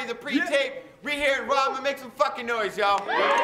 party, the pre-tape. We here in Rama, make some fucking noise, y'all.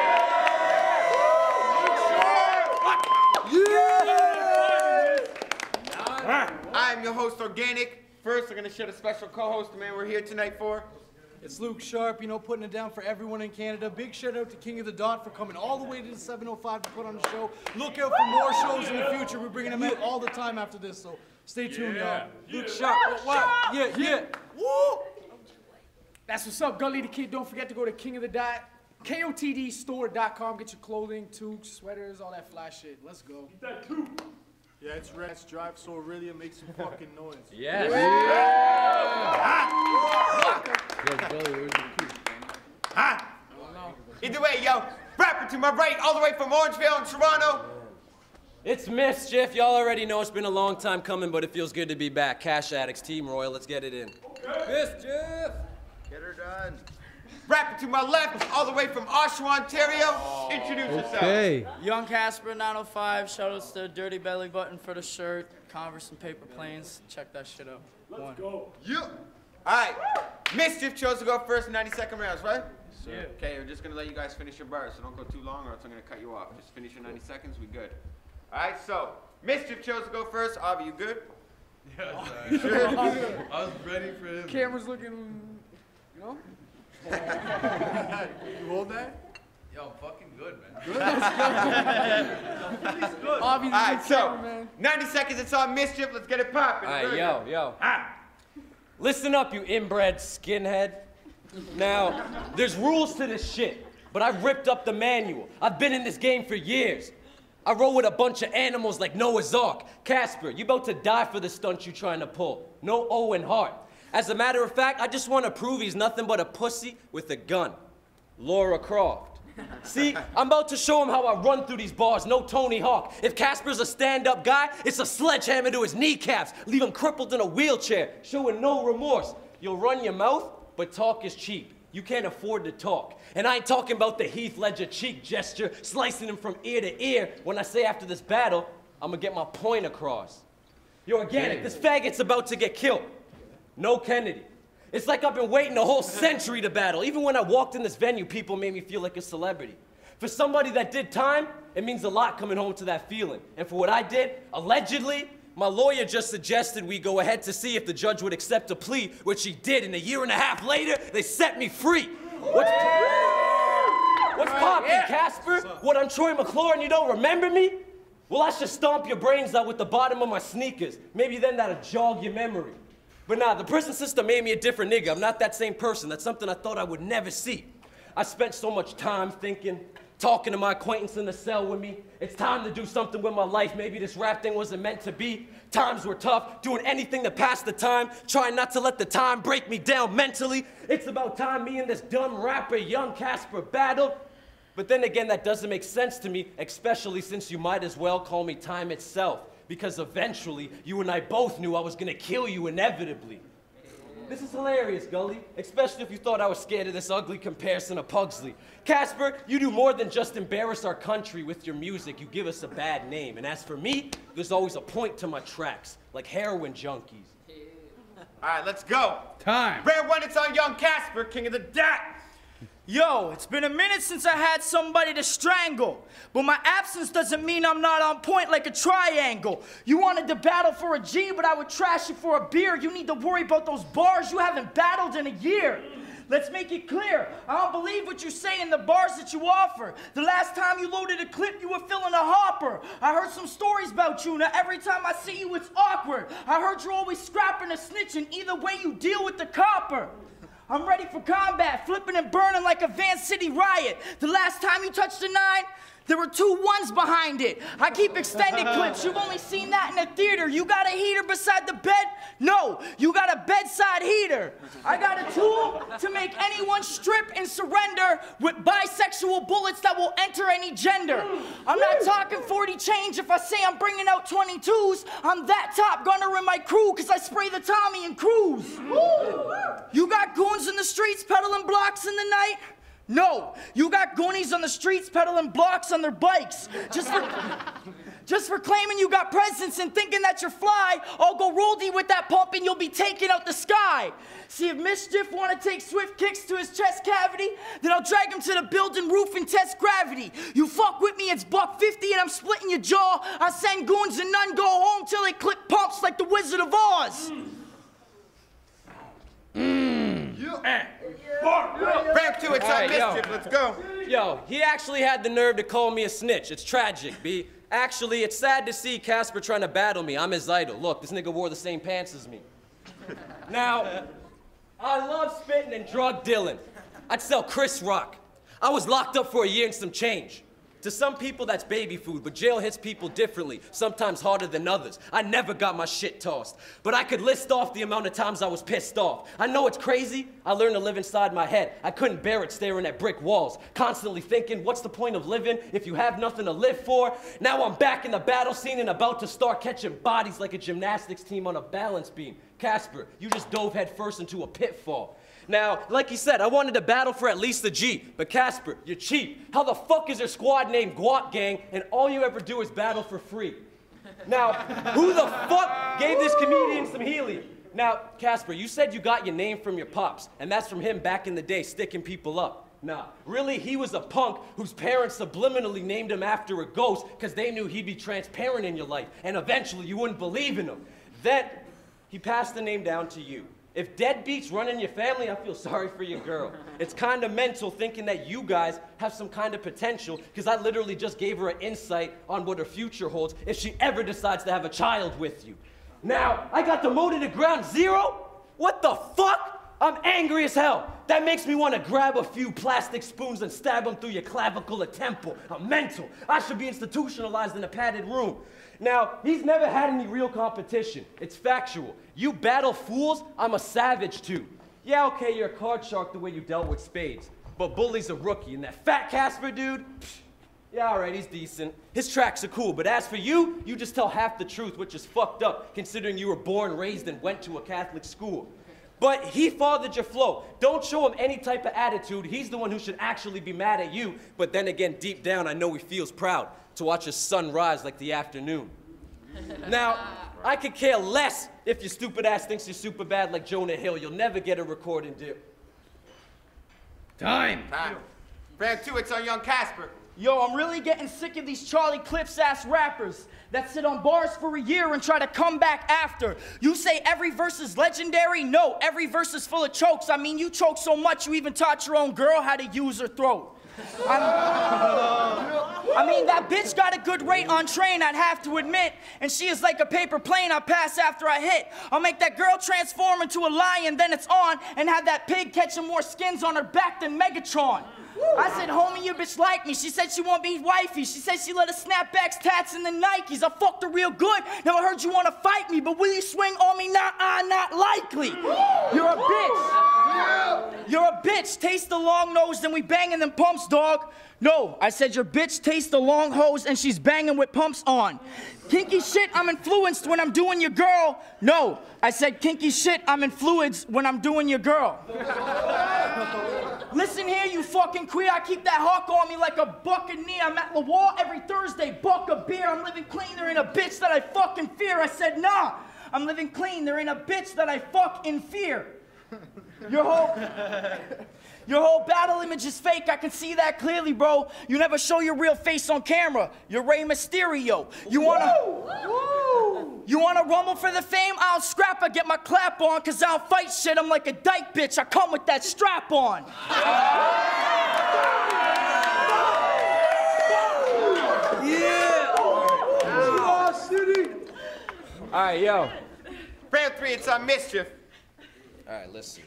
I'm your host, Organic. First, we're gonna share a special co-host, the man we're here tonight for. It's Luke Sharp, you know, putting it down for everyone in Canada. Big shout out to King of the Dot for coming all the way to the 705 to put on the show. Look out for more shows in the future. We're bringing them out all the time after this, so stay tuned, y'all. Luke Sharp, what? Yeah. Woo! That's what's up, Gully the Kid. Don't forget to go to King of the Dot, KOTDstore.com. Get your clothing, toques, sweaters, all that fly shit. Let's go. Get that too. Yeah, it's Rats Drive, so Aurelia makes some fucking noise. Yes. Either way, yo, rapper to my right, all the way from Orangevale in Toronto. It's Mischief. Y'all already know it's been a long time coming, but it feels good to be back. Cash Addicts, Team Royal, let's get it in. Mischief! Get her done. Rapper to my left, all the way from Oshawa, Ontario. Introduce yourself. Hey. Young Casper 905. Shoutouts to Dirty Belly Button for the shirt. Converse and Paper Planes. Check that shit out. Let's go. Yeah. All right. Mischief chose to go first in 90-second rounds, right? Yeah. Okay, we're just gonna let you guys finish your bars, so don't go too long or else I'm gonna cut you off. Just finish your 90 seconds, we good. All right, so Mischief chose to go first. Avi, you good? Yeah, Sure. I was ready for him. Camera's looking, you know? You hold that? Yo, fucking good, man. Obviously, All right, so camera, man. 90 seconds, it's on Mischief. Let's get it popping. All right, yo. Listen up, you inbred skinhead. Now, there's rules to this shit, but I ripped up the manual. I've been in this game for years. I roll with a bunch of animals like Noah's Ark. Casper, you about to die for the stunt you trying to pull. No Owen Hart. As a matter of fact, I just want to prove he's nothing but a pussy with a gun. Laura Croft. See, I'm about to show him how I run through these bars, no Tony Hawk. If Casper's a stand-up guy, it's a sledgehammer to his kneecaps, leave him crippled in a wheelchair, showing no remorse. You'll run your mouth, but talk is cheap. You can't afford to talk. And I ain't talking about the Heath Ledger cheek gesture, slicing him from ear to ear when I say after this battle, I'm gonna get my point across. You're Organic, this faggot's about to get killed. No Kennedy. It's like I've been waiting a whole century to battle. Even when I walked in this venue, people made me feel like a celebrity. For somebody that did time, it means a lot coming home to that feeling. And for what I did, allegedly, my lawyer just suggested we go ahead to see if the judge would accept a plea, which he did, and a year and a half later, they set me free. What's poppin', Casper? What, I'm Troy McClure and you don't remember me? Well, I should stomp your brains out with the bottom of my sneakers. Maybe then that'll jog your memory. But nah, the prison system made me a different nigga. I'm not that same person. That's something I thought I would never see. I spent so much time thinking, talking to my acquaintance in the cell with me. It's time to do something with my life. Maybe this rap thing wasn't meant to be. Times were tough, doing anything to pass the time, trying not to let the time break me down mentally. It's about time me and this dumb rapper, young Casper, battled. But then again, that doesn't make sense to me, especially since you might as well call me time itself. Because eventually, you and I both knew I was gonna kill you inevitably. This is hilarious, Gully, especially if you thought I was scared of this ugly comparison of Pugsley. Casper, you do more than just embarrass our country with your music. You give us a bad name. And as for me, there's always a point to my tracks, like heroin junkies. All right, let's go. Time. Round one, it's on young Casper, King of the Dot. Yo, it's been a minute since I had somebody to strangle. But my absence doesn't mean I'm not on point like a triangle. You wanted to battle for a G, but I would trash you for a beer. You need to worry about those bars you haven't battled in a year. Let's make it clear. I don't believe what you say in the bars that you offer. The last time you loaded a clip, you were filling a hopper. I heard some stories about you. Now every time I see you, it's awkward. I heard you're always scrapping and snitching. Either way, you deal with the copper. I'm ready for combat, flipping and burning like a Van City riot. The last time you touched a 9, there were 2 1s behind it. I keep extended clips. You've only seen that in a theater. You got a heater beside the bed? No, you got a bedside heater. I got a tool to make anyone strip and surrender with bisexual bullets that will enter any gender. I'm not talking 40 change if I say I'm bringing out 22s. I'm that top gunner in my crew because I spray the Tommy and cruise. You got goons in the streets peddling blocks in the night? No, you got goonies on the streets peddling blocks on their bikes. Just Just for claiming you got presents and thinking that you're fly, I'll go roll D with that pump and you'll be taking out the sky. See, if Mischief want to take swift kicks to his chest cavity, then I'll drag him to the building roof and test gravity. You fuck with me, it's $1.50 and I'm splitting your jaw. I send goons and none go home till they clip pumps like the Wizard of Oz. Round 2, it's Alright, yo. Mischief. Let's go. Yo, he actually had the nerve to call me a snitch. It's tragic, B. Actually, it's sad to see Casper trying to battle me. I'm his idol. Look, this nigga wore the same pants as me. Now, I love spitting and drug dealing. I'd sell Chris Rock. I was locked up for a year and some change. To some people, that's baby food, but jail hits people differently, sometimes harder than others. I never got my shit tossed, but I could list off the amount of times I was pissed off. I know it's crazy. I learned to live inside my head. I couldn't bear it staring at brick walls, constantly thinking, what's the point of living if you have nothing to live for? Now I'm back in the battle scene and about to start catching bodies like a gymnastics team on a balance beam. Casper, you just dove headfirst into a pitfall. Now, like he said, I wanted to battle for at least the G, but Casper, you're cheap. How the fuck is your squad named Guap Gang and all you ever do is battle for free? Now, who the fuck gave this comedian some helium? Now, Casper, you said you got your name from your pops, and that's from him back in the day sticking people up. Nah, really, he was a punk whose parents subliminally named him after a ghost because they knew he'd be transparent in your life, and eventually you wouldn't believe in him. Then, he passed the name down to you. If deadbeats run in your family, I feel sorry for your girl. It's kind of mental thinking that you guys have some kind of potential because I literally just gave her an insight on what her future holds if she ever decides to have a child with you. Now, I got demoted to ground zero? What the fuck? I'm angry as hell. That makes me want to grab a few plastic spoons and stab them through your clavicle or temple. I'm mental. I should be institutionalized in a padded room. Now, he's never had any real competition. It's factual. You battle fools, I'm a savage too. Yeah, okay, you're a card shark the way you dealt with spades. But Bully's a rookie, and that fat Casper dude, yeah, all right, he's decent. His tracks are cool, but as for you, you just tell half the truth, which is fucked up, considering you were born, raised, and went to a Catholic school. But he fathered your flow. Don't show him any type of attitude. He's the one who should actually be mad at you. But then again, deep down, I know he feels proud to watch his sun rise like the afternoon. Now, I could care less if your stupid ass thinks you're super bad like Jonah Hill. You'll never get a recording deal. Time. Round 2, it's on young Casper. Yo, I'm really getting sick of these Charlie Clips ass rappers that sit on bars for a year and try to come back after. You say every verse is legendary? No, every verse is full of chokes. I mean, you choke so much you even taught your own girl how to use her throat. I mean, that bitch got a good rate on train, I'd have to admit. And she is like a paper plane I pass after I hit. I'll make that girl transform into a lion, then it's on, and have that pig catching more skins on her back than Megatron. I said, homie, your bitch like me. She said she want to be wifey. She said she let her snapbacks, tats, and the Nikes. I fucked her real good. Now I heard you want to fight me, but will you swing on me? Nah, not likely. You're a bitch. You're a bitch. Taste the long nose, then we banging them pumps, dog. No, I said your bitch tastes the long hose and she's banging with pumps on. Kinky shit, I'm influenced when I'm doing your girl. No, I said kinky shit, I'm influenced when I'm doing your girl. Listen here, you fucking queer, I keep that hawk on me like a buccaneer. I'm at the wall every Thursday, buck a beer. I'm living clean, there ain't a bitch that I fucking fear. I said, nah, I'm living clean, there ain't a bitch that I fuck in fear. Your whole battle image is fake, I can see that clearly, bro. You never show your real face on camera. You're Rey Mysterio. You wanna rumble for the fame? I'll scrap, I get my clap on, cause I don't fight shit, I'm like a dyke bitch, I come with that strap on. Yeah! All right, yo. Round 3, it's on Mischief. All right, listen.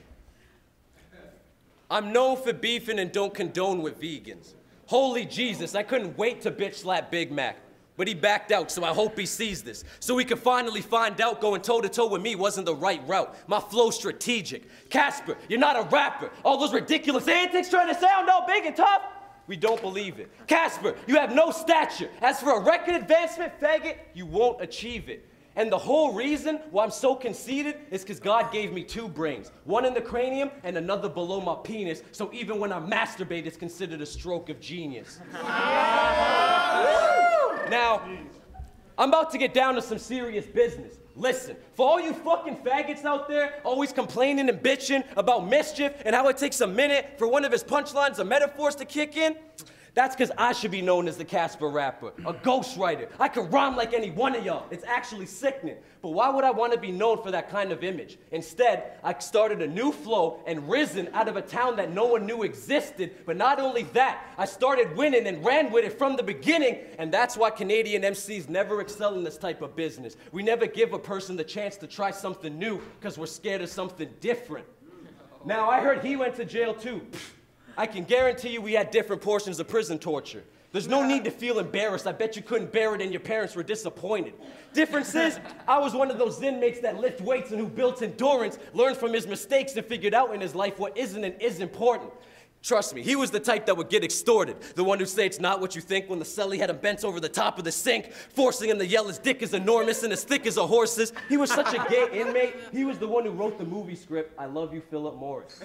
I'm known for beefing and don't condone with vegans. Holy Jesus, I couldn't wait to bitch slap Big Mac. But he backed out, so I hope he sees this. So we can finally find out going toe-to-toe with me wasn't the right route. My flow's strategic. Casper, you're not a rapper. All those ridiculous antics trying to sound all big and tough, we don't believe it. Casper, you have no stature. As for a record advancement, faggot, you won't achieve it. And the whole reason why I'm so conceited is because God gave me 2 brains. One in the cranium and another below my penis, so even when I masturbate, it's considered a stroke of genius. Now, I'm about to get down to some serious business. Listen, for all you fucking faggots out there always complaining and bitching about Mischief and how it takes a minute for one of his punchlines or metaphors to kick in, that's because I should be known as the Casper rapper, a ghostwriter. I can rhyme like any one of y'all. It's actually sickening. But why would I want to be known for that kind of image? Instead, I started a new flow and risen out of a town that no one knew existed. But not only that, I started winning and ran with it from the beginning. And that's why Canadian MCs never excel in this type of business. We never give a person the chance to try something new because we're scared of something different. Now, I heard he went to jail too. I can guarantee you we had different portions of prison torture. There's no need to feel embarrassed. I bet you couldn't bear it and your parents were disappointed. Difference is, I was one of those inmates that lift weights and who built endurance, learned from his mistakes and figured out in his life what isn't and is important. Trust me, he was the type that would get extorted. The one who'd say it's not what you think when the cellie had him bent over the top of the sink, forcing him to yell his dick is enormous and as thick as a horse's. He was such a gay inmate, he was the one who wrote the movie script, I Love You, Philip Morris.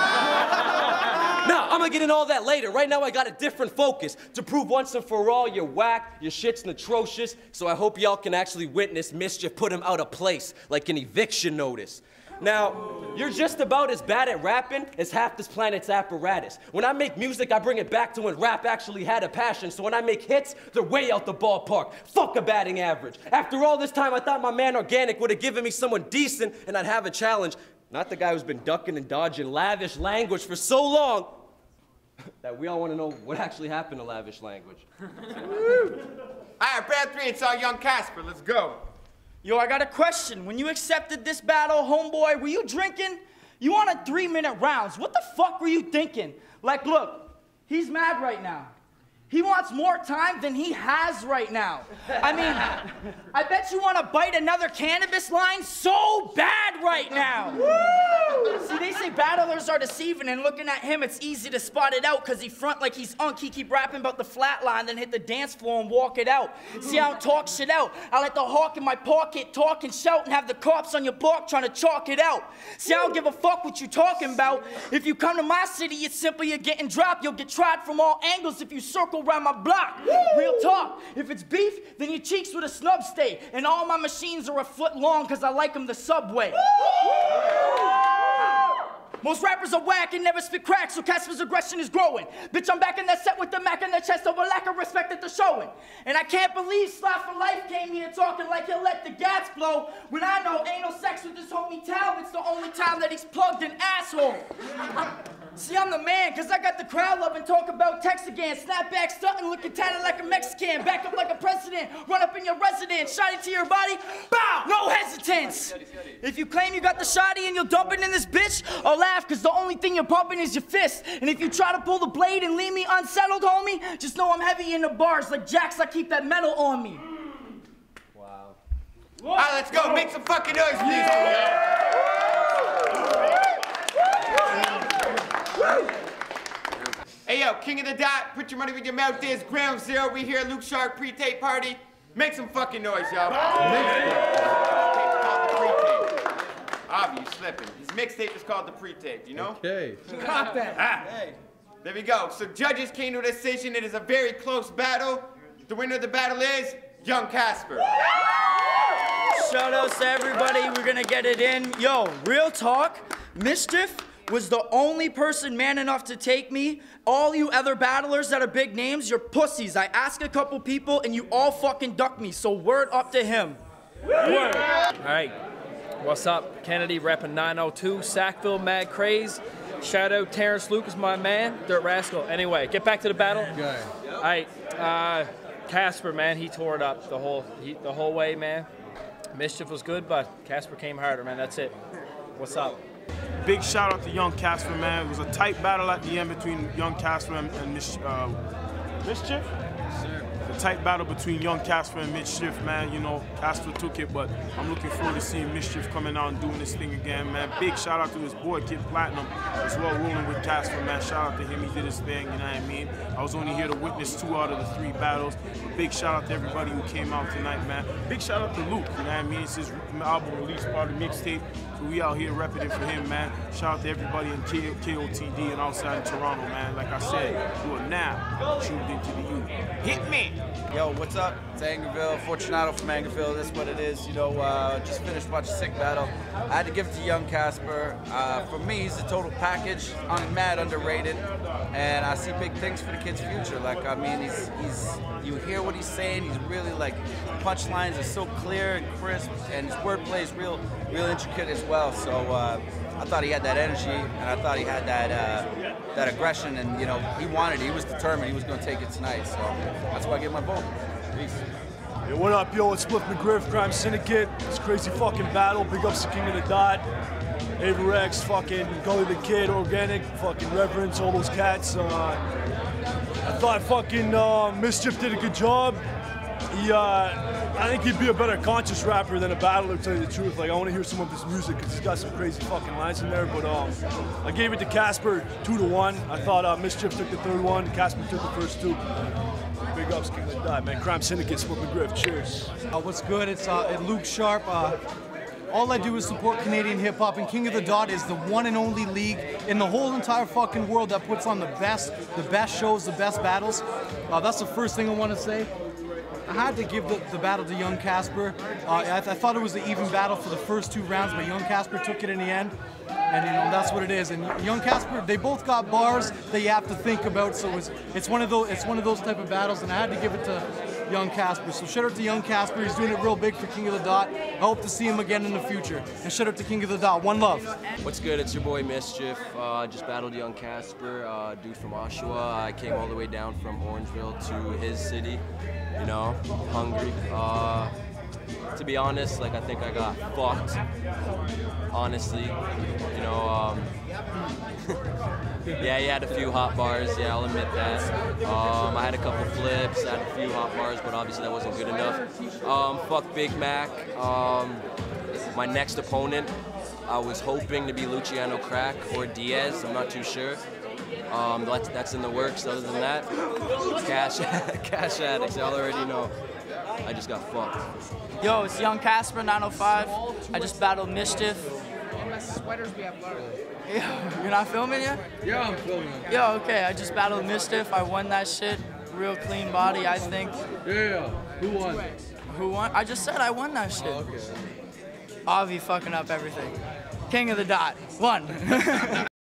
Now, I'm gonna get into all that later. Right now, I got a different focus to prove once and for all you're whack, your shit's atrocious, so I hope y'all can actually witness Mischief put him out of place like an eviction notice. Now, you're just about as bad at rapping as half this planet's apparatus. When I make music, I bring it back to when rap actually had a passion. So when I make hits, they're way out the ballpark. Fuck a batting average. After all this time, I thought my man Organic would have given me someone decent and I'd have a challenge. Not the guy who's been ducking and dodging lavish language for so long that we all want to know what actually happened to lavish language. All right, Brad 3, it's our young Casper. Let's go. Yo, I got a question. When you accepted this battle, homeboy, were you drinking? You wanted 3-minute rounds. What the fuck were you thinking? Like, look, he's mad right now. He wants more time than he has right now. I mean, I bet you want to bite another cannabis line so bad right now. Woo! See, they say battlers are deceiving, and looking at him, it's easy to spot it out because he front like he's unk. He keep rapping about the flat line, then hit the dance floor and walk it out. See, I don't talk shit out. I let the hawk in my pocket talk and shout and have the cops on your block trying to chalk it out. See, I don't give a fuck what you talking about. If you come to my city, it's simple, you're getting dropped. You'll get tried from all angles if you circle around my block. Woo! Real talk. If it's beef, then your cheeks with a snub stay. And all my machines are a foot long because I like them the subway. Most rappers are whack and never spit cracks, so Casper's aggression is growing. Bitch, I'm back in that set with the Mac in the chest over lack of respect that they're showing. And I can't believe Slot for Life came here talking like he'll let the gas blow. When I know ain't no sex with this homie Tal, it's the only time that he's plugged an asshole. See, I'm the man, cause I got the crowd loving, talk about text again. Snap back, stunting, looking tatted like a Mexican. Back up like a president, run up in your residence, shot it to your body, bow, no hesitance. If you claim you got the shotty and you'll dump it in this bitch, I'll laugh, cause the only thing you're pumping is your fist. And if you try to pull the blade and leave me unsettled, homie, just know I'm heavy in the bars. Like Jax, I keep that metal on me. Wow. All right, let's go. Make some fucking noise, music. Hey, yo, King of the Dot, put your money where your mouth is. Ground Zero, we here, Luke Shark pre-tape party. Make some fucking noise, y'all. Mixtape called the pre-tape. Avi, you slipping. His mixtape is called the pre-tape, you know? Okay. Got that. Hey. There we go. So judges came to a decision. It is a very close battle. The winner of the battle is Young Casper. Shout outs to everybody, we're gonna get it in. Yo, real talk, Mischief was the only person man enough to take me. All you other battlers that are big names, you're pussies. I asked a couple people and you all fucking ducked me, so word up to him. Word. All right, what's up? Kennedy repping 902, Sackville, Mad Craze. Shout out Terrence Lucas, my man, Dirt Rascal. Anyway, get back to the battle. Okay. All right, Casper, man, he tore it up the whole way, man. Mischief was good, but Casper came harder, man. That's it. What's up? Big shout out to Young Casper, man. It was a tight battle at the end between Young Casper and Mischief. Yes, sir. A tight battle between Young Casper and Mischief, man. You know, Casper took it, but I'm looking forward to seeing Mischief coming out and doing this thing again, man. Big shout out to his boy, Kid Platinum, as well, rolling with Casper, man. Shout out to him, he did his thing, you know what I mean? I was only here to witness 2 out of the 3 battles. But big shout out to everybody who came out tonight, man. Big shout out to Luke, you know what I mean? It's his album release party mixtape. So we out here repping it for him, man. Shout out to everybody in KOTD and outside in Toronto, man. Like I said, you are now tuned into the youth. Hit me! Yo, what's up? It's Angerville, Fortunato from Angerville. That's what it is. You know, just finished watching Sick Battle. I had to give it to young Casper. For me, he's a total package. I'm mad underrated, and I see big things for the kid's future. Like, I mean, you hear what he's saying. He's really like, punchlines are so clear and crisp, and his wordplay is real intricate as well. So I thought he had that energy, and I thought he had that aggression, and you know, he was determined. He was going to take it tonight. So that's why I give my vote. Peace. Yo, what up, yo? It's Spliff McGriff, Crime Syndicate. It's crazy fucking battle. Big ups to King of the Dot, Averex, fucking Gully the Kid, Organic, fucking Reverence, all those cats. I thought fucking Mischief did a good job. I think he'd be a better conscious rapper than a battler, to tell you the truth. Like, I want to hear some of his music because he's got some crazy fucking lines in there. But I gave it to Casper 2-1. I thought Mischief took the third one, Casper took the first two. Big ups, King of the Dot, man. Crime Syndicate, Smoke McGriff. Cheers. What's good? It's Luke Sharp. All I do is support Canadian hip hop, and King of the Dot is the one and only league in the whole entire fucking world that puts on the best shows, the best battles. That's the first thing I want to say. I had to give the battle to young Casper. I thought it was an even battle for the first 2 rounds, but young Casper took it in the end. And you know, that's what it is. And young Casper, they both got bars that you have to think about. So it's one of those type of battles, and I had to give it to young Casper. So shout out to young Casper. He's doing it real big for King of the Dot. I hope to see him again in the future. And shout out to King of the Dot. One love. What's good? It's your boy Mischief. Just battled young Casper, dude from Oshawa. I came all the way down from Orangeville to his city. You know, hungry. To be honest, like, I think I got fucked. Honestly, you know, yeah, he had a few hot bars. Yeah, I'll admit that. I had a couple flips, I had a few hot bars, but obviously that wasn't good enough. Fuck Big Mac. My next opponent, I was hoping to be Luciano Crack or Diaz. I'm not too sure. That's in the works. Other than that, cash addicts. Y'all already know. I just got fucked. Yo, it's young Casper 905. I just battled Mischief. Sweaters we have learned. You're not filming yet? Yeah, I'm filming. Yo, okay, I just battled Mischief. I won that shit. Real clean body, I think. Yeah. Who won? Who won? I just said I won that shit. Oh, okay. Avi fucking up everything. King of the Dot. Won.